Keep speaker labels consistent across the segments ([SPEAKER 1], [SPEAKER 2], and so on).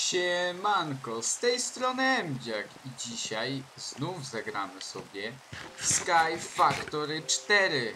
[SPEAKER 1] Siemanko, z tej strony Emdziak i dzisiaj znów zagramy sobie w Sky Factory 4.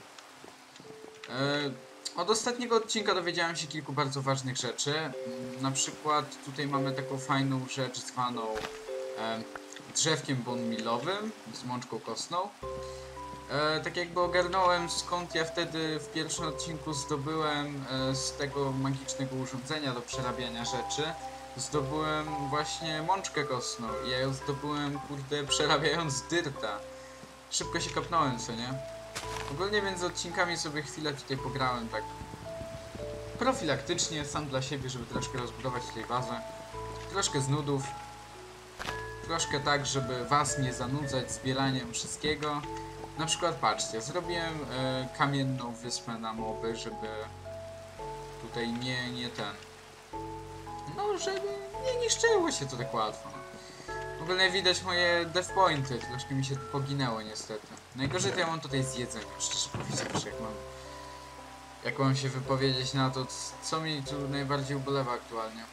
[SPEAKER 1] Od ostatniego odcinka dowiedziałem się kilku bardzo ważnych rzeczy. Na przykład tutaj mamy taką fajną rzecz zwaną drzewkiem bone millowym z mączką kostną. Tak jakby ogarnąłem, skąd ja wtedy w pierwszym odcinku zdobyłem z tego magicznego urządzenia do przerabiania rzeczy. Zdobyłem właśnie mączkę kostną i ja ją zdobyłem, kurde, przerabiając dyrta. Szybko się kapnąłem, co nie? Ogólnie między odcinkami sobie chwilę tutaj pograłem tak profilaktycznie, sam dla siebie, żeby troszkę rozbudować tutaj bazę. Troszkę z nudów. Troszkę tak, żeby was nie zanudzać zbieraniem wszystkiego. Na przykład patrzcie, zrobiłem kamienną wyspę na moby, żeby tutaj nie ten... No, żeby nie niszczyło się to tak łatwo. W ogóle widać moje death pointy, troszkę mi się tu poginęło niestety. Najgorzej to ja mam tutaj z jedzeniem, szczerze powiedziawszy, jak mam się wypowiedzieć na to, co mi tu najbardziej ubolewa aktualnie.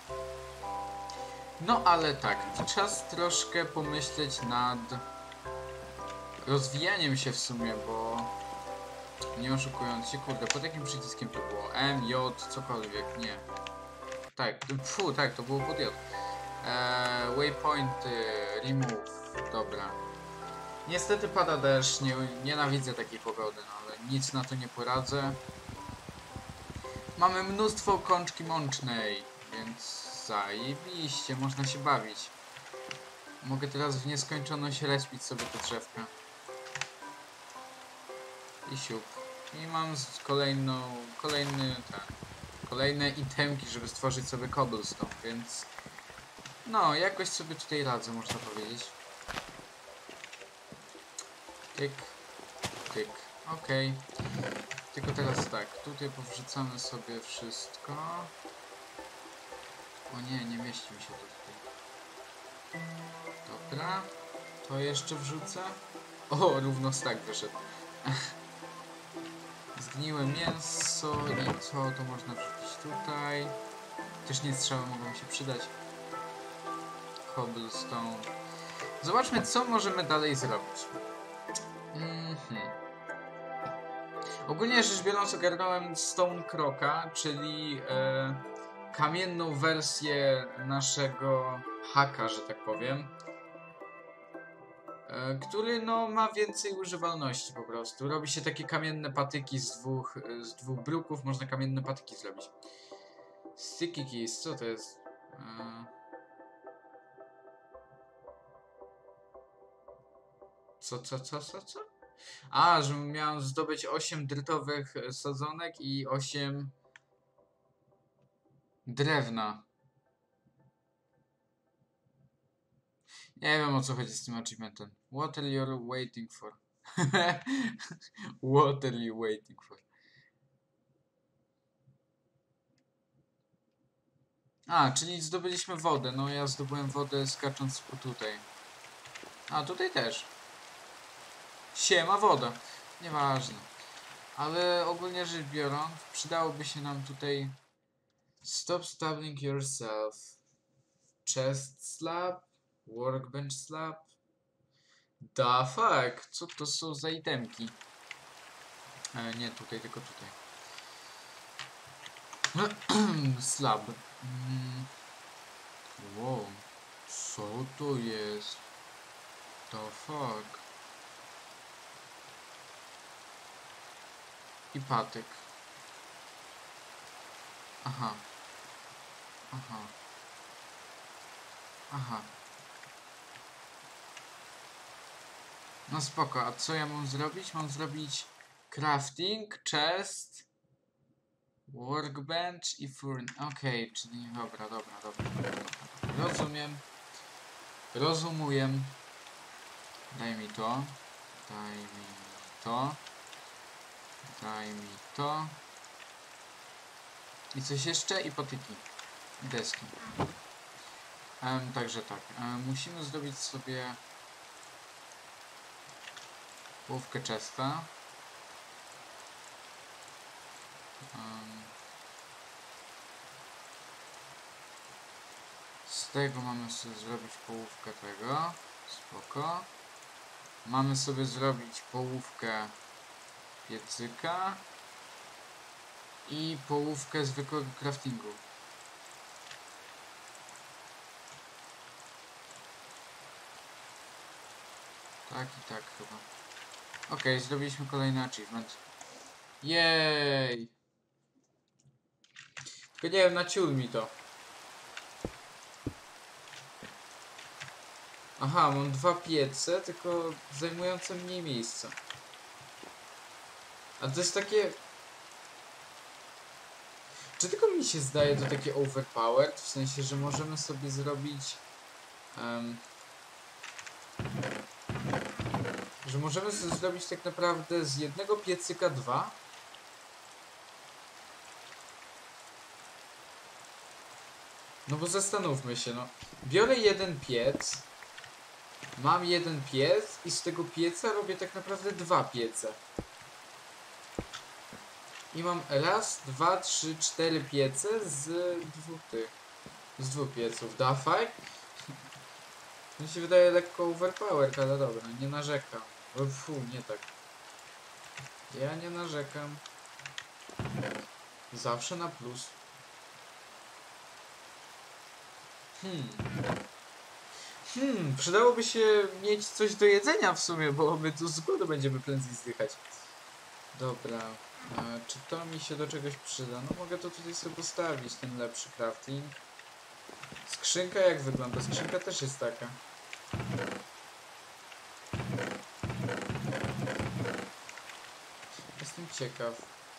[SPEAKER 1] No ale tak, czas troszkę pomyśleć nad rozwijaniem się w sumie, bo nie oszukując się, kurde, pod jakim przyciskiem to było? M, J, cokolwiek, nie. Tak, tak, to było pod J. Waypointy, remove, dobra. Niestety pada deszcz, nienawidzę takiej pogody, no ale nic na to nie poradzę. Mamy mnóstwo kączki mącznej, więc zajebiście, można się bawić. Mogę teraz w nieskończoność respić sobie te drzewka. I siup. I mam kolejne itemki, żeby stworzyć sobie cobblestone, więc no, jakoś sobie tutaj radzę, można powiedzieć. Tyk, tyk, okej. Tylko teraz tak, tutaj powrzucamy sobie wszystko. O nie mieści mi się to tutaj. Dobra, to jeszcze wrzucę. O, równo stack wyszedł. Zgniłe mięso i co to można wrzucić tutaj. Też nie strzały mogą mi się przydać. Cobblestone. Zobaczmy, co możemy dalej zrobić. Ogólnie rzecz biorąc, ogarnąłem Stone Croca, czyli kamienną wersję naszego haka, że tak powiem. Który no ma więcej używalności po prostu. Robi się takie kamienne patyki z dwóch bruków, można kamienne patyki zrobić. Sticky keys, co to jest? Co? A, że miałem zdobyć 8 dretowych sadzonek i 8 drewna. Nie wiem, o co chodzi z tym achievementem. What are you waiting for? What are you waiting for? A, czyli zdobyliśmy wodę. No ja zdobyłem wodę skacząc po tutaj. A, tutaj też. Siema woda. Nieważne. Ale ogólnie rzecz biorąc, przydałoby się nam tutaj stop stumbling yourself. Chest slab. Workbench slab. Da fuck. Co to są za itemki? Nie tutaj, tylko tutaj. Slab. Wow. Co to jest? The fuck? I patyk. Aha. No spoko, a co ja mam zrobić? Mam zrobić crafting, chest, workbench i furn. Okej, czyli dobra. Rozumiem. Rozumuję. Daj mi to. I coś jeszcze? I patyki. I deski. Także tak. Musimy zrobić sobie połówkę chesta. tego mamy sobie zrobić połówkę tego. Spoko. Mamy sobie zrobić połówkę piecyka i połówkę zwykłego craftingu. Tak i tak chyba. Okej, zrobiliśmy kolejny achievement. Jej! Tylko nie wiem, na ciul mi to. Aha, mam 2 piece, tylko zajmujące mniej miejsca. A to jest takie... Czy tylko mi się zdaje to takie overpowered? W sensie, że możemy sobie zrobić... że możemy sobie zrobić tak naprawdę z jednego piecyka 2? No bo zastanówmy się, no. Biorę jeden piec, mam jeden piec i z tego pieca robię tak naprawdę 2 piece. I mam raz, 2, 3, 4 piece z 2 tych. Z 2 pieców. Da faj? Mi się wydaje lekko overpowered, ale dobra, nie narzekam. Fu, nie tak. Ja nie narzekam. Zawsze na plus. Przydałoby się mieć coś do jedzenia w sumie, bo my tu z głodu będziemy prędzej zdychać. Dobra, czy to mi się do czegoś przyda? No mogę to tutaj sobie postawić, ten lepszy crafting. Skrzynka jak wygląda? Skrzynka też jest taka. Jestem ciekaw.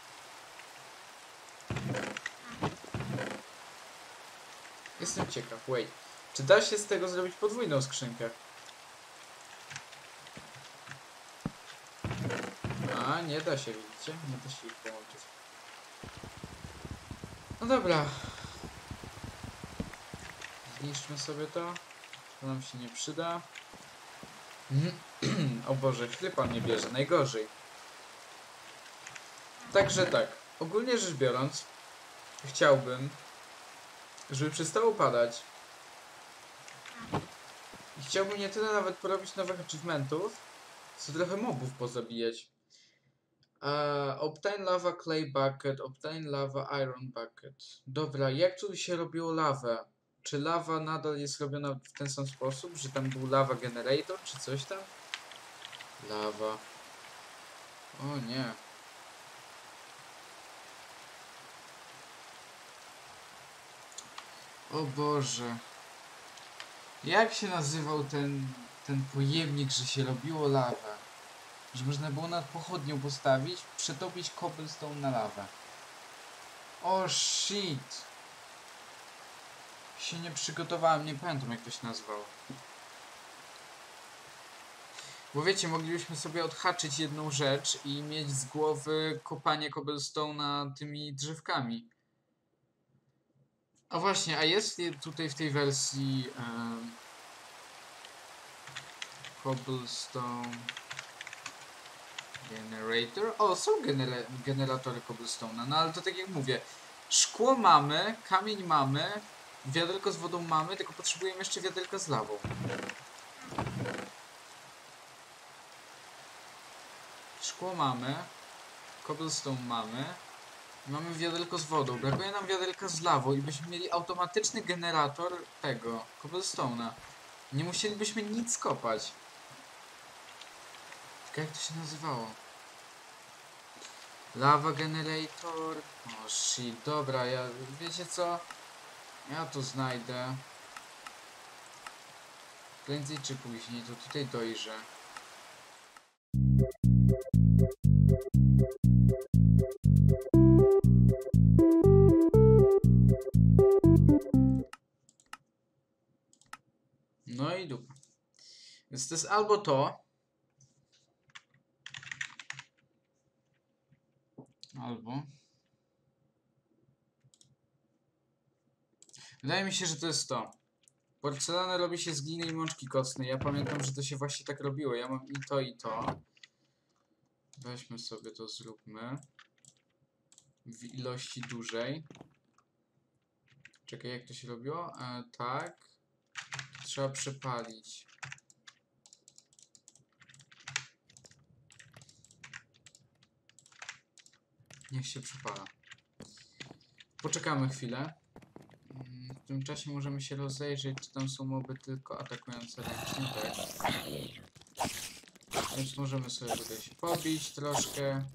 [SPEAKER 1] Jestem ciekaw, wait. Czy da się z tego zrobić podwójną skrzynkę? A, nie da się, widzicie? Nie da się ich połączyć. No dobra. Zniszczmy sobie to. To nam się nie przyda. O Boże, chlipa mnie bierze, najgorzej. Także tak, ogólnie rzecz biorąc, chciałbym, żeby przestało padać. I chciałbym nie tyle nawet porobić nowych achievementów, co trochę mobów pozabijać. Obtain lava clay bucket, obtain lava iron bucket. Dobra, jak tu się robiło lawę? Czy lawa nadal jest robiona w ten sam sposób, że tam był lava generator, czy coś tam? Lawa. O nie. O Boże. Jak się nazywał ten pojemnik, że się robiło lawę? Że można było nad pochodnią postawić, przetopić cobblestone na lawę. O shit. Się nie przygotowałem, nie pamiętam jak to się nazywało. Bo wiecie, moglibyśmy sobie odhaczyć jedną rzecz i mieć z głowy kopanie cobblestone'a tymi drzewkami. A właśnie, a jest tutaj w tej wersji cobblestone generator? O, są generatory cobblestone'a, no ale to tak jak mówię, szkło mamy, kamień mamy, wiaderko z wodą mamy, tylko potrzebujemy jeszcze wiaderka z lawą. Szkło mamy, cobblestone mamy, mamy wiaderko z wodą, brakuje nam wiaderka z lawą i byśmy mieli automatyczny generator tego, cobblestone'a. Nie musielibyśmy nic kopać. Tylko jak to się nazywało? Lava generator. O shit, dobra, wiecie co? Ja to znajdę. Prędzej czy później, to tutaj dojrzę. No i dupa. Więc to jest albo to, albo... Wydaje mi się, że to jest to. Porcelanę robi się z gliny i mączki kostnej. Ja pamiętam, że to się właśnie tak robiło. Ja mam i to, i to. Weźmy sobie to, zróbmy. W ilości dużej. Czekaj, jak to się robiło? Tak. Trzeba przepalić. Niech się przepala. Poczekamy chwilę. W tym czasie możemy się rozejrzeć, czy tam są moby tylko atakujące ręcznie, tak. Więc możemy sobie tutaj się pobić troszkę.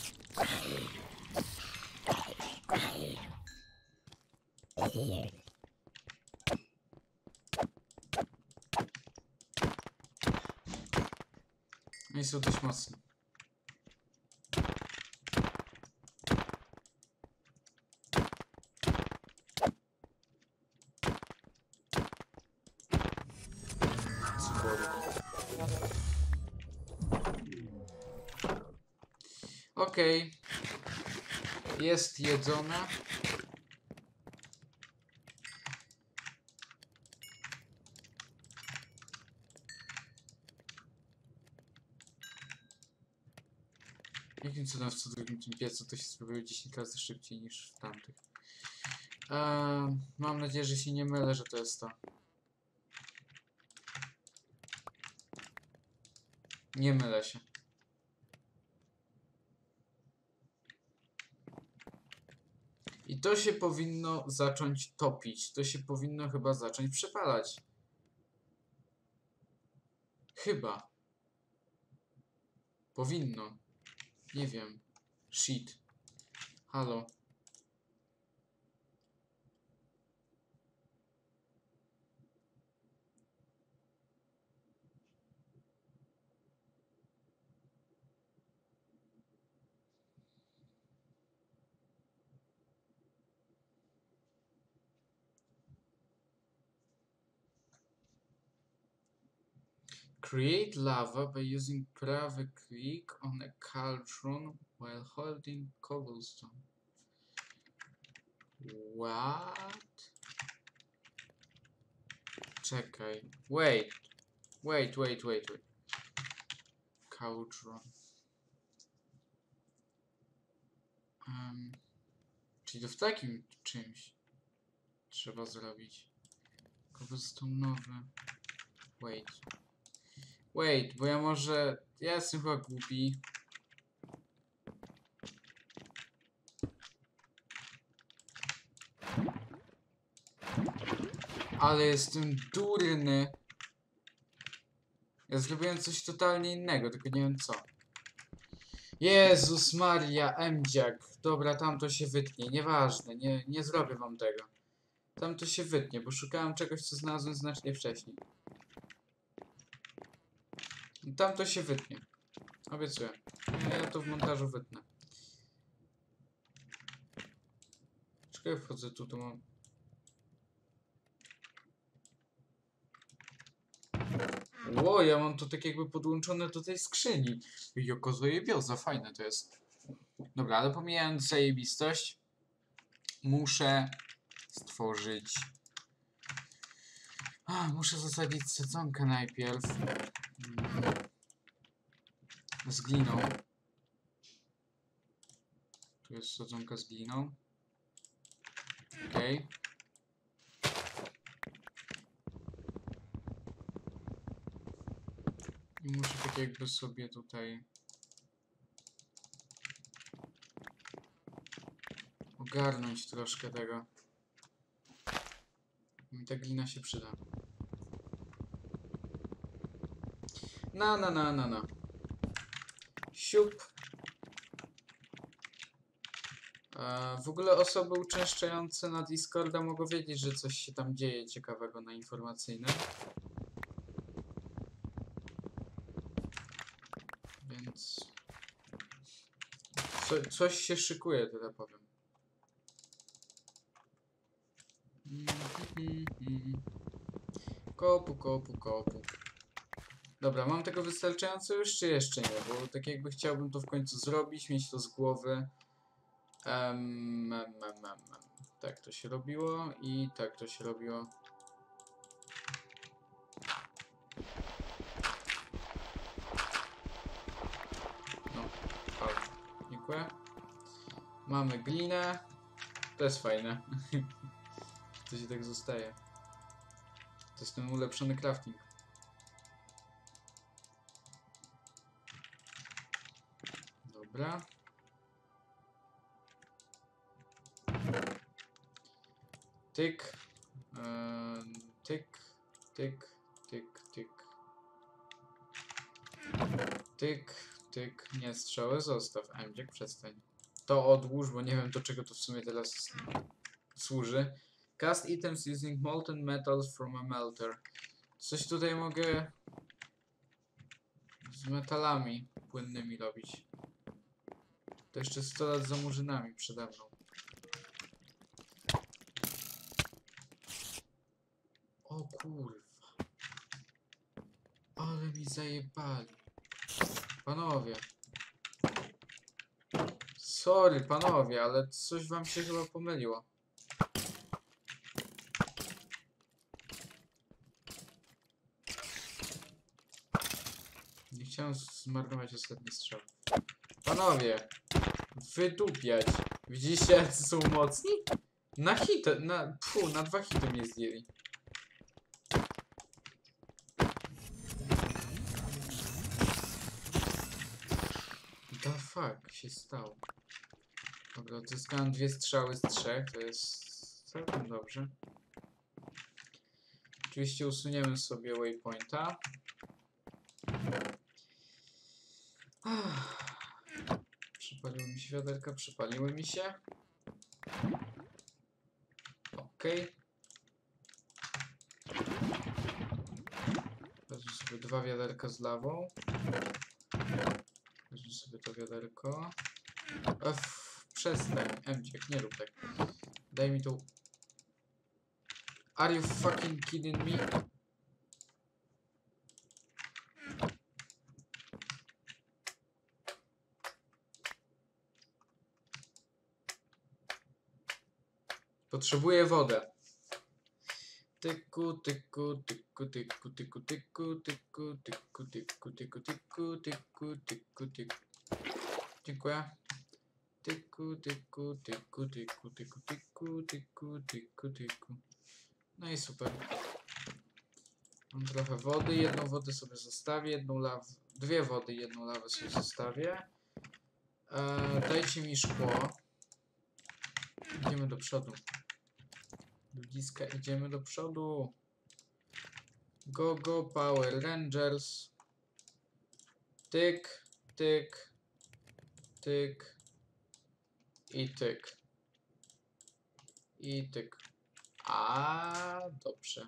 [SPEAKER 1] No i są dość mocni. Okej. Jest jedzone. Jakim cudem w co drugim tym piecu to się spróbuje 10 razy szybciej niż w tamtych. Mam nadzieję, że się nie mylę, że to jest to. Nie mylę się. I to się powinno zacząć topić. To się powinno chyba zacząć przepalać. Chyba. Powinno. Nie wiem. Shit. Halo. Create lava by using prawy click on a cauldron while holding cobblestone. What? Czekaj. Wait. Cauldron. Czyli to w takim czymś trzeba zrobić. Cobblestone'owy. Wait, bo ja może... Ja jestem chyba głupi. Ale jestem durny. Ja zrobiłem coś totalnie innego, tylko nie wiem co. Jezus Maria, Emdziak. Dobra, tam to się wytnie, nieważne, nie zrobię wam tego. Tam to się wytnie, bo szukałem czegoś, co znalazłem znacznie wcześniej. Tam to się wytnie. Obiecuję. Ja to w montażu wytnę. Czekaj, wchodzę tu, to mam... Ło, ja mam to tak jakby podłączone do tej skrzyni. Joko zajebioza, fajne to jest. Dobra, ale pomijając zajebistość, muszę stworzyć... muszę zasadzić sadzonkę najpierw. Z gliną. Tu jest sadzonka z gliną. Okej. I muszę tak jakby sobie tutaj ogarnąć troszkę tego. Mi ta glina się przyda. Na. Siup. W ogóle osoby uczęszczające na Discorda mogą wiedzieć, że coś się tam dzieje ciekawego na informacyjnym. Więc... coś się szykuje, tyle powiem. Kopu. Dobra, mam tego wystarczająco już, czy jeszcze nie? Bo tak jakby chciałbym to w końcu zrobić, mieć to z głowy. Tak to się robiło i tak to się robiło. No, fajnie. Dziękuję. Mamy glinę. To jest fajne. To się tak zostaje. jest ten ulepszony crafting. Dobra. Tyk. Tyk. Tyk. Tyk. Tyk. Tyk. Tyk. Nie, strzały zostaw. Emdziek, przestań. To odłóż, bo nie wiem, do czego to w sumie teraz służy. Cast items using molten metals from a melter. Coś tutaj mogę z metalami płynnymi robić. To jeszcze 100 lat za murzynami przede mną. O kurwa. Ale mi zajebali. Panowie. Sorry, panowie, ale coś wam się chyba pomyliło. Nie chciałem zmarnować ostatni strzał. Panowie. Wydupiać. Widzicie, jacy są mocni? Na hit, na 2 hity mnie zdjęli. The fuck się stało? Dobra, odzyskałem 2 strzały z 3, to jest całkiem dobrze. Oczywiście usuniemy sobie waypointa. Przypaliły mi się wiaderka, przypaliły mi się. Okej. Wezmę sobie 2 wiaderka z lawą. Wezmę sobie to wiaderko. Przestań, Emciek, nie rób tak. Daj mi tu. Are you fucking kidding me? Potrzebuję wodę. Tyku, tyku, tyku, tyku, tyku, tyku, tyku, tyku, tyku, tyku, tyku, tyku, tyku, tyku. Dziękuję. Tyku, tyku, tyku, tyku, tyku, tyku, tyku, tyku, tyku. No i super. Mam trochę wody, jedną wodę sobie zostawię, jedną lawę, 2 wody, jedną lawę sobie zostawię. Dajcie mi szkło. Idziemy do przodu. Ludziska, idziemy do przodu. Go, go, Power Rangers. Tyk, tyk, tyk. I tyk. I tyk. Dobrze.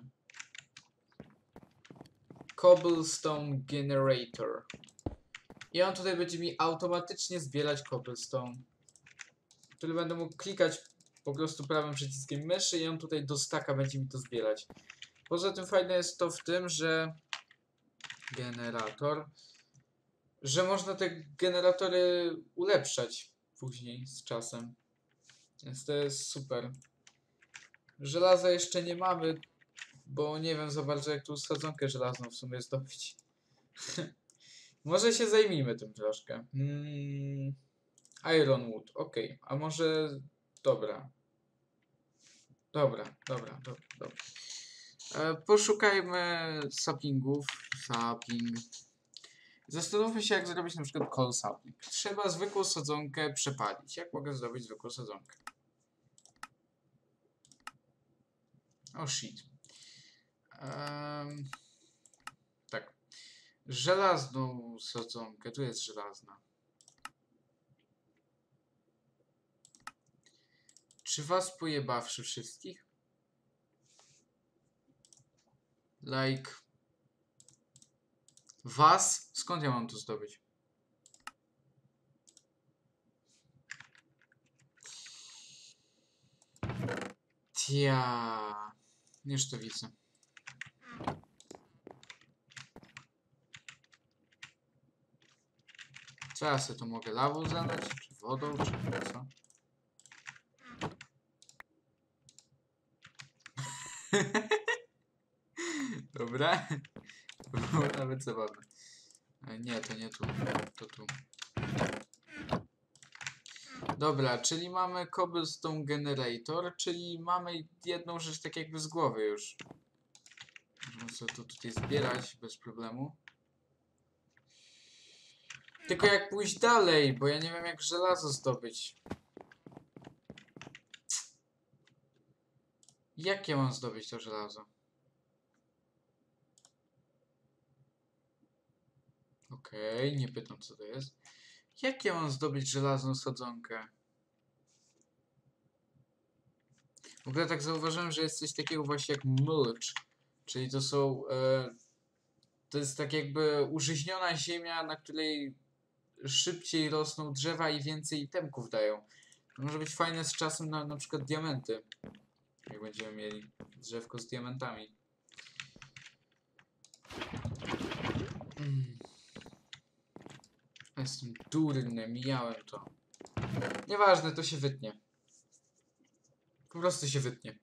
[SPEAKER 1] Cobblestone Generator. I on tutaj będzie mi automatycznie zbierać cobblestone. Który będę mógł klikać po prostu prawym przyciskiem myszy i on tutaj do staka będzie mi to zbierać. Poza tym fajne jest to w tym, że generator, że można te generatory ulepszać później z czasem. Więc to jest super. Żelaza jeszcze nie mamy, bo nie wiem za bardzo jak tu sadzonkę żelazną w sumie zdobyć. Może się zajmijmy tym troszkę. Ironwood, ok. A może... Dobra. Dobra. Poszukajmy saplingów. Sapling. Zastanówmy się, jak zrobić na przykład coal sapling. Trzeba zwykłą sadzonkę przepalić. Jak mogę zrobić zwykłą sadzonkę? Oh shit. Tak. Żelazną sadzonkę. Tu jest żelazna. Czy was pojebawszy wszystkich? Like... Was? Skąd ja mam to zdobyć? Tia. Już to widzę. Co ja sobie to mogę lawą zalać? Czy wodą? Czy co? Dobra. To było nawet zabawne. Nie, to nie tu. To tu. Dobra, czyli mamy Cobblestone Generator, czyli mamy jedną rzecz tak jakby z głowy już. Muszę to tutaj zbierać bez problemu. Tylko jak pójść dalej, bo ja nie wiem jak żelazo zdobyć. Jak ja mam zdobyć to żelazo? Okej, nie pytam co to jest. Jak ja mam zdobyć żelazną sadzonkę? W ogóle tak zauważyłem, że jest coś takiego właśnie jak mulch. Czyli to są... to jest tak jakby użyźniona ziemia, na której szybciej rosną drzewa i więcej itemków dają. To może być fajne z czasem na przykład diamenty. Jak będziemy mieli drzewko z diamentami. Jestem durny, mijałem to. Nieważne, to się wytnie. Po prostu się wytnie.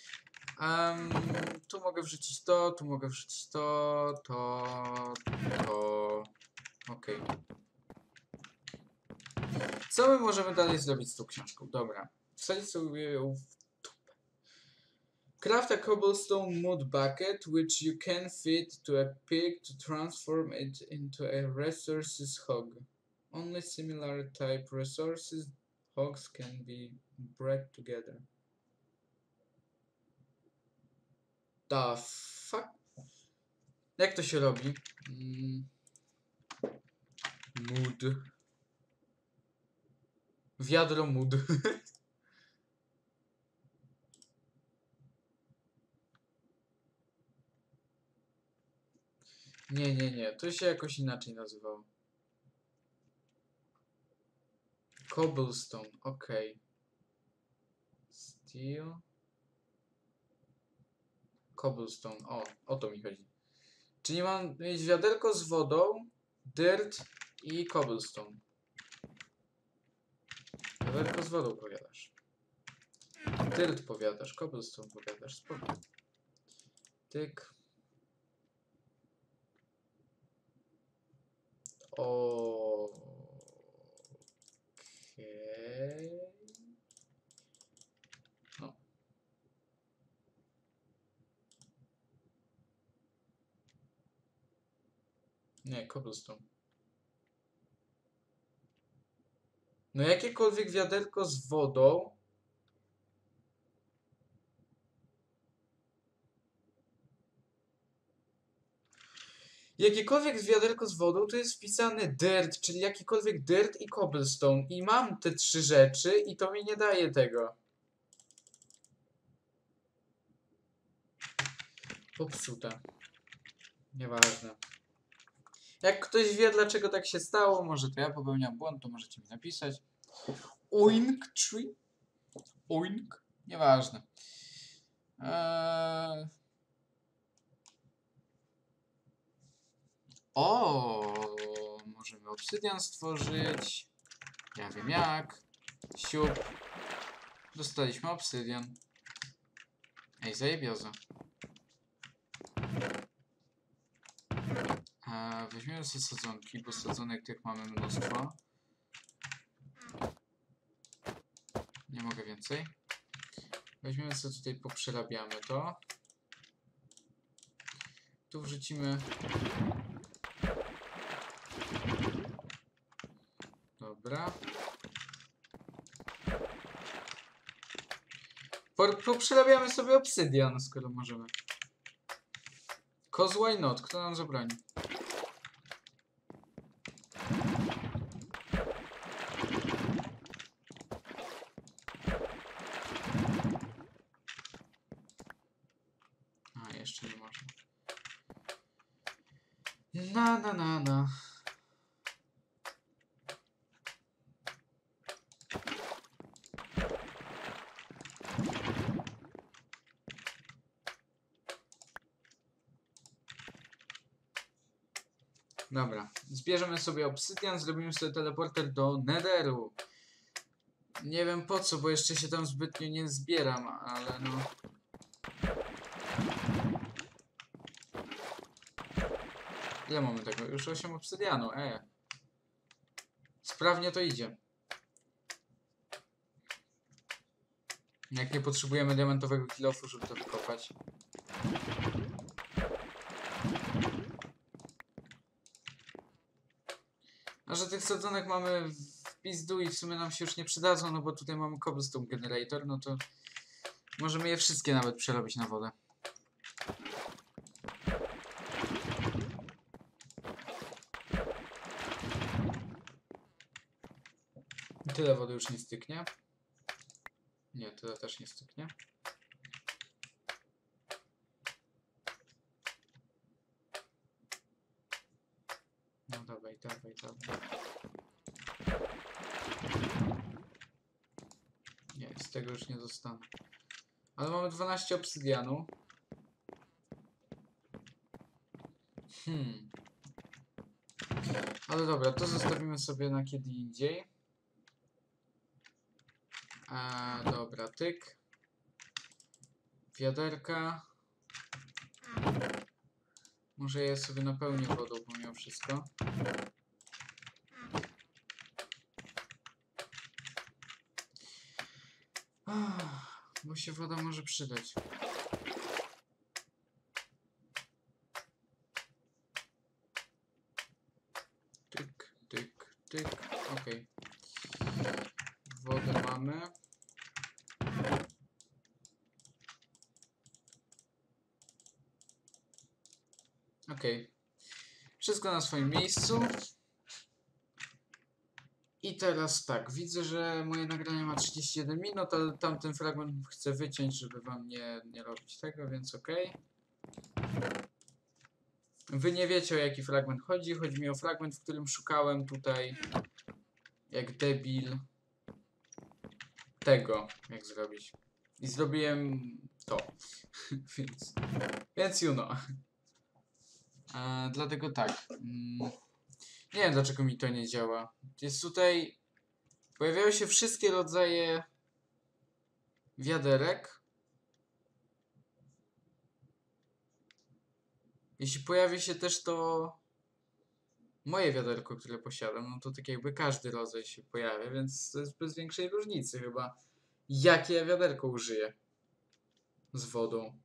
[SPEAKER 1] Tu mogę wrzucić to, tu mogę wrzucić to. Okej. Co my możemy dalej zrobić z tą książką? Dobra. Wsadzić sobie ją w tubę. Craft a cobblestone mud bucket which you can fit to a pig to transform it into a resources hog. Only similar type resources hogs can be bred together. The fuck? Jak to się robi? Mud. Wiadro mud. Nie. To się jakoś inaczej nazywało. Cobblestone, okej. Steel. Cobblestone, o to mi chodzi. Czyli mam mieć wiaderko z wodą, dirt i cobblestone. Wiaderko z wodą powiadasz. Dirt powiadasz, cobblestone powiadasz, spoko. Tyk. Okej. No. Nie, cobblestone. No jakiekolwiek wiaderko z wodą. Jakiekolwiek wiaderko z wodą to jest wpisany dirt, czyli jakikolwiek dirt i cobblestone. I mam te trzy rzeczy i to mi nie daje tego. Popsute. Nieważne. Jak ktoś wie dlaczego tak się stało, może to ja popełniam błąd, to możecie mi napisać. Oink tree? Oink? Nieważne. Możemy obsydian stworzyć. Ja wiem jak. Siup. Dostaliśmy obsydian. Ej, zajebioza. Weźmiemy sobie sadzonki, bo sadzonek tych mamy mnóstwo. Nie mogę więcej. Weźmiemy sobie tutaj, poprzerabiamy to. Tu wrzucimy. Dobra. Poprzerabiamy sobie obsydian, skoro możemy. Cause why not? Kto nam zabroni? A, jeszcze nie można. Na. Dobra, zbierzemy sobie obsydian, zrobimy sobie teleporter do Netheru. Nie wiem po co, bo jeszcze się tam zbytnio nie zbieram, ale no... Ile mamy tego? Już 8 obsydianu, Sprawnie to idzie. Jak nie potrzebujemy diamentowego kilofu, żeby to wykopać. Może tych sadzonek mamy w pizdu i w sumie nam się już nie przydadzą, no bo tutaj mamy cobblestone generator, no to możemy je wszystkie nawet przerobić na wodę. Tyle wody już nie styknie. Nie, tyle też nie styknie. No dawaj, dawaj, dawaj. Nie, z tego już nie dostanę. Ale mamy 12 obsydianu. Ale dobra, to zostawimy sobie na kiedy indziej. Dobra, tyk. Wiaderka. Może je sobie napełnię wodą pomimo wszystko. Bo się woda może przydać. Tyk, tyk, tyk. Okej. Wodę mamy. Okej. Wszystko na swoim miejscu. I teraz tak, widzę, że moje nagranie ma 31 minut, ale tamten fragment chcę wyciąć, żeby wam nie robić tego, więc okej. Wy nie wiecie, o jaki fragment chodzi. Chodzi mi o fragment, w którym szukałem tutaj jak debil tego, jak zrobić. I zrobiłem to. więc you know. Dlatego tak. Nie wiem, dlaczego mi to nie działa. Jest tutaj... Pojawiają się wszystkie rodzaje wiaderek. Jeśli pojawi się też to moje wiaderko, które posiadam, no to tak jakby każdy rodzaj się pojawia, więc to jest bez większej różnicy chyba, jakie ja wiaderko użyję z wodą.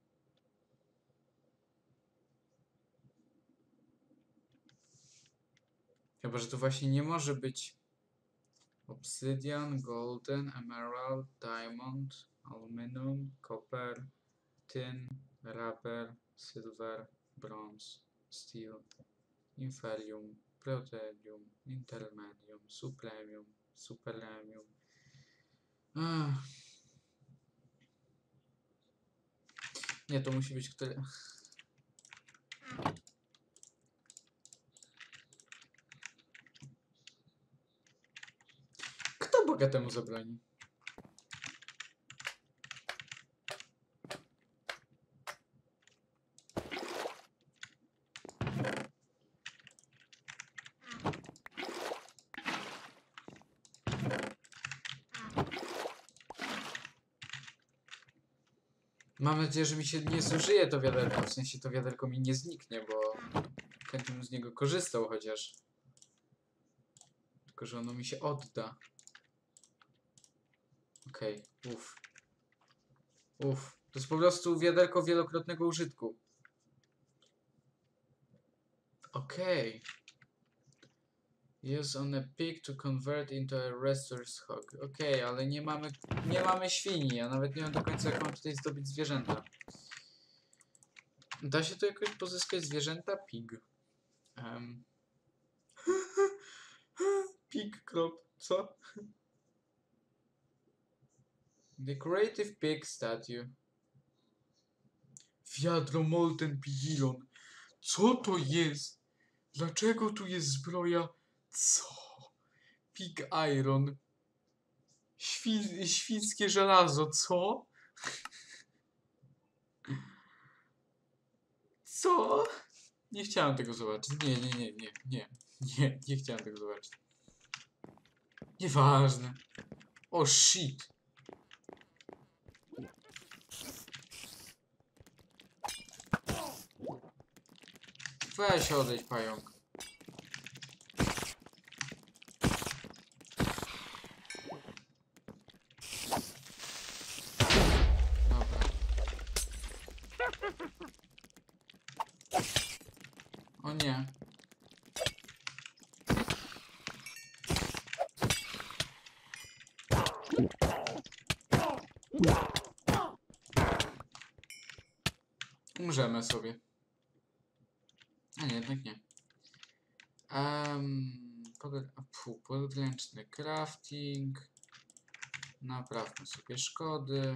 [SPEAKER 1] Chyba, że to właśnie nie może być obsidian, golden, emerald, diamond, aluminum, copper, tin, rubber, silver, bronze, steel, inferium, protelium, intermedium, supremium, superemium. Nie, to musi być które... Kto bogatemu zabroni? Mam nadzieję, że mi się nie zużyje to wiaderko, w sensie to wiaderko mi nie zniknie, bo chętnie bym z niego korzystał chociaż. Tylko, że ono mi się odda. Okej, uff. Uff. To jest po prostu wiaderko wielokrotnego użytku. Okej. Use on a pig to convert into a restore's hog. Okej, ale nie mamy świni, ja nawet nie wiem do końca jak mam tutaj zdobyć zwierzęta. Da się tu jakoś pozyskać zwierzęta? Pig. Pig crop, co? Decorative pig statue. Wiadro molten pigilon. Co to jest? Dlaczego tu jest zbroja? Co? Pig iron. Świńskie żelazo, co? Co? Nie chciałem tego zobaczyć. Nie chciałem tego zobaczyć. Nieważne. O shit. Weź odejdź, pająk. Dobra. O nie. Umrzemy sobie. A nie, jednak nie. Podręczny crafting. Naprawmy sobie szkody.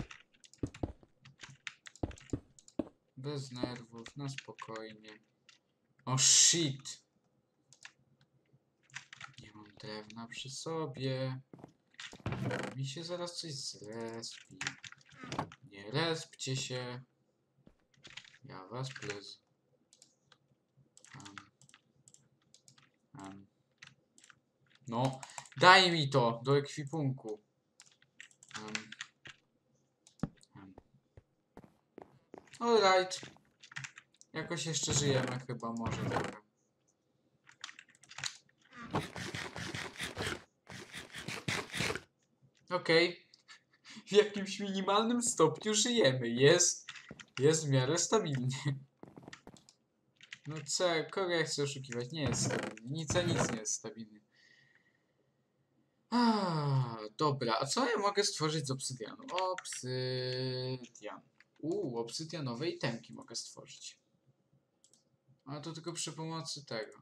[SPEAKER 1] Bez nerwów, na spokojnie. O shit! Nie mam drewna przy sobie. Mi się zaraz coś zrespi. Nie respcie się. Ja was plez. No, daj mi to do ekwipunku. Alright. Jakoś jeszcze żyjemy chyba, może trochę. Okej. W jakimś minimalnym stopniu żyjemy. Jest w miarę stabilnie. No co, kogo ja chcę oszukiwać? Nie jest stabilny. Nic nie jest stabilny. Dobra, a co ja mogę stworzyć z obsydianu? Obsydian. Obsydianowe itemki mogę stworzyć. Ale to tylko przy pomocy tego.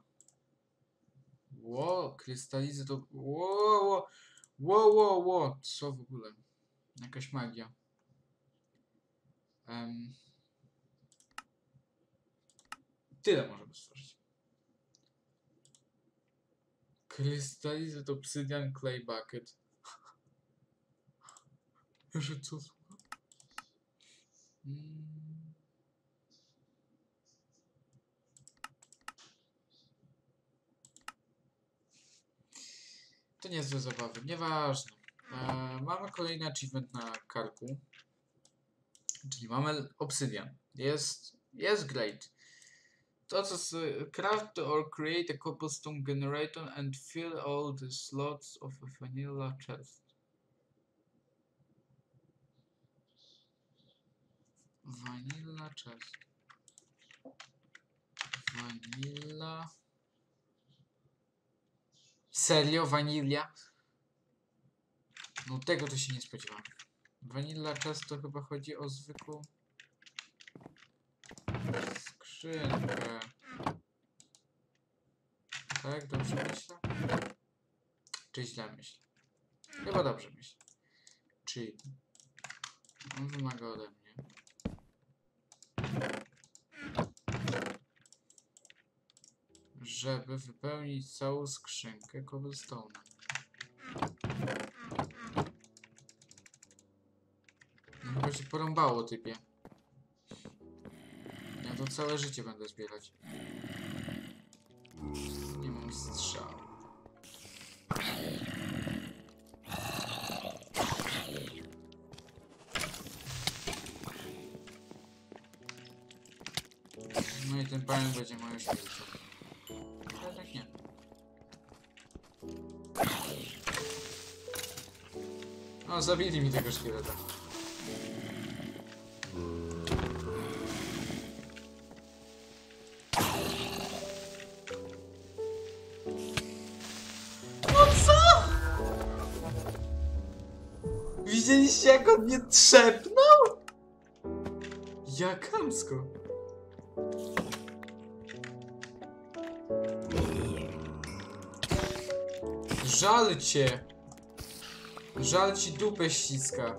[SPEAKER 1] Krystalizy to... Co w ogóle? Jakaś magia. Tyle możemy stworzyć. Krystalizy to obsydian clay bucket. Że co? To niezłe zabawy, nieważne. Mamy kolejny achievement na karku. Czyli mamy obsydian. Jest great. To co craft or create a cobblestone generator and fill all the slots of a vanilla chest. Vanilla chest. Vanilla. Serio? Vanilla? No tego to się nie spodziewałem. Vanilla chest to chyba chodzi o zwykłą skrzynkę. Tak? Dobrze myślę? Czy źle myślę? Chyba dobrze myślę. Czyli on wymaga ode mnie. Żeby wypełnić całą skrzynkę cobblestone'em. No chyba się porąbało, typie. Ja to całe życie będę zbierać. Nie mam strzału. No i ten pająk będzie moją śmiercią. Ale tak nie. O, zabili mi tego szkieleta. No co? Widzieliście, jak on mnie trzepnął? Jak chamsko. Żal cię. Żal ci dupę ściska.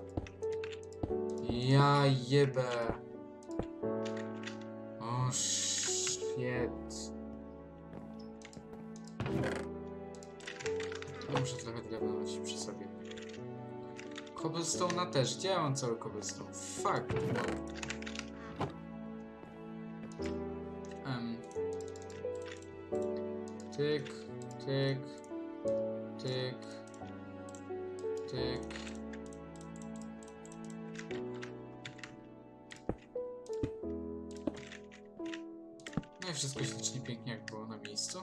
[SPEAKER 1] Ja jebę. O shit. Muszę trochę drewna nosić przy sobie. Cobblestone'a też. Gdzie ja mam cały cobblestone? Fuck. Tyk, tyk, tyk, tyk. No i wszystko ślicznie, pięknie jak było na miejscu.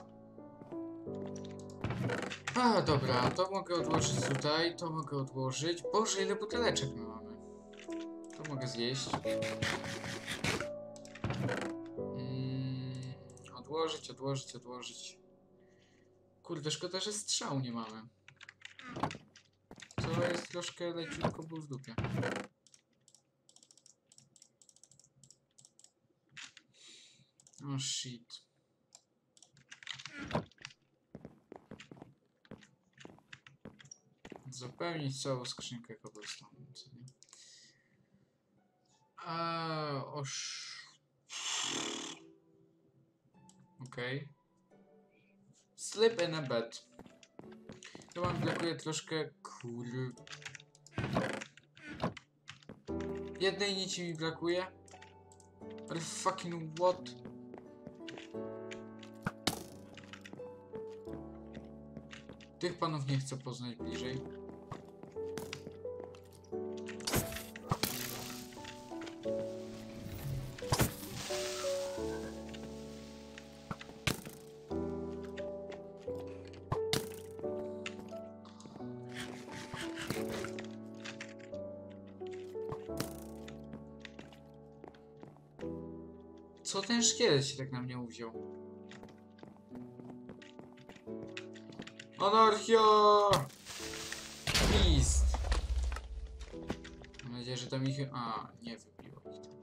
[SPEAKER 1] Dobra, to mogę odłożyć tutaj, to mogę odłożyć. Boże, ile buteleczek my mamy. To mogę zjeść. Odłożyć. Kurde, szkoda, że strzału nie mamy. To jest troszkę leciutko ból w dupie. Oh shit. Zapełnić całą skrzynkę cobblestone, co nie? Okej. Sleep in a bed. To wam brakuje troszkę jednej nici mi brakuje. Ale fucking what? Tych panów nie chcę poznać bliżej. Co ten szkielet się tak na mnie uwziął? Anarchia! List! Mam nadzieję, że tam ich... A, nie wybiło ich tam.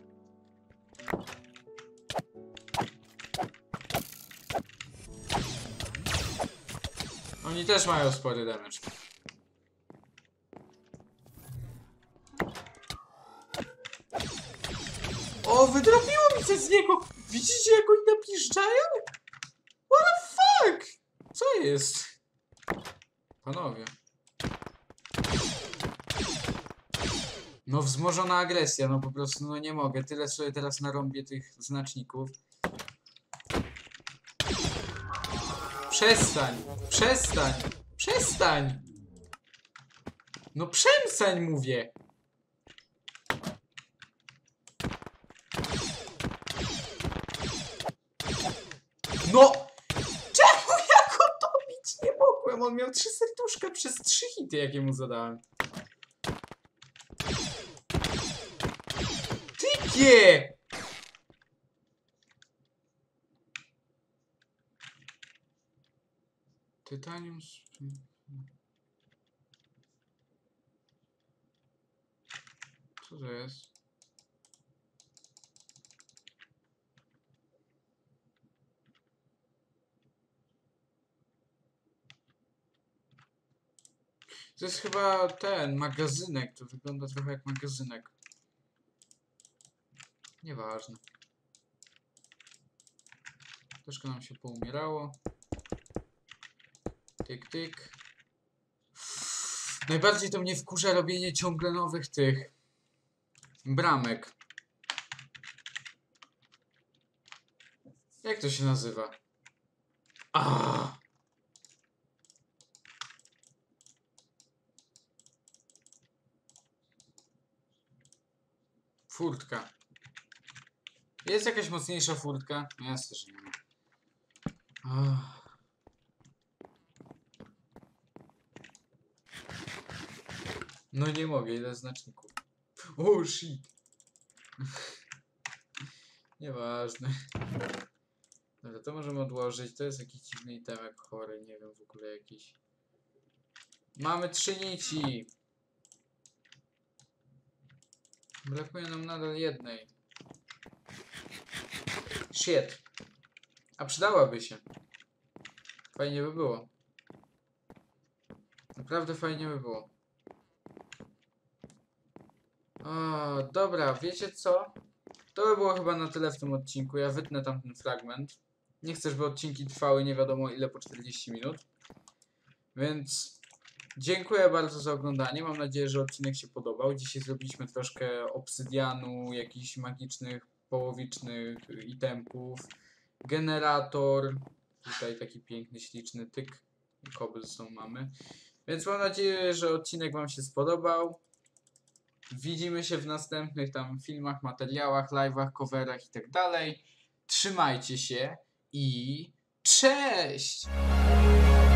[SPEAKER 1] Oni też mają spory damage. O, wydrobiło mi coś z niego! Widzicie, jak oni napiszczają? What the fuck? Co jest? Panowie. No wzmożona agresja, no po prostu, no nie mogę. Tyle sobie teraz narąbię tych znaczników. Przestań! Przestań! Przestań! No przestań, mówię! No! Czemu ja go dobić nie mogłem? On miał 3 serduszka przez 3 hity, jakie mu zadałem. Typie! Tytanium... Co to jest? To jest chyba ten magazynek, to wygląda trochę jak magazynek. Nieważne. Troszkę nam się poumierało. Tyk, tyk. Najbardziej to mnie wkurza robienie ciągle nowych tych bramek. Jak to się nazywa? Furtka. Jest jakaś mocniejsza furtka? Jasne, że nie ma. No nie mogę, ile znaczników. Oh shit. Nieważne. Dobra, to możemy odłożyć. To jest jakiś dziwny itemek chory, nie wiem, w ogóle jakiś. Mamy 3 nici. Brakuje nam nadal jednej. Shit. A przydałaby się. Fajnie by było. Naprawdę fajnie by było. O, dobra, wiecie co? To by było chyba na tyle w tym odcinku. Ja wytnę tam ten fragment. Nie chcę, żeby odcinki trwały nie wiadomo ile po 40 minut. Więc dziękuję bardzo za oglądanie. Mam nadzieję, że odcinek się podobał. Dzisiaj zrobiliśmy troszkę obsydianu, jakichś magicznych, połowicznych itemków. Generator. Tutaj taki piękny, śliczny tyk. Cobblestone mamy. Więc mam nadzieję, że odcinek wam się spodobał. Widzimy się w następnych tam filmach, materiałach, live'ach, coverach i tak dalej. Trzymajcie się i cześć!